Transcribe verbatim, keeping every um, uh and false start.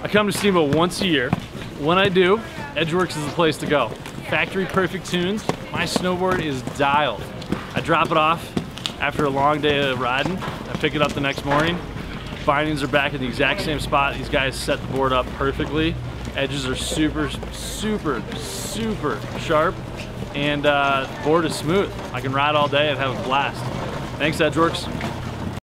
I come to Steamboat once a year. When I do, Edgewerks is the place to go. Factory perfect tunes. My snowboard is dialed. I drop it off after a long day of riding. I pick it up the next morning. Bindings are back at the exact same spot. These guys set the board up perfectly. Edges are super, super, super sharp. And uh, the board is smooth. I can ride all day and have a blast. Thanks, Edgewerks.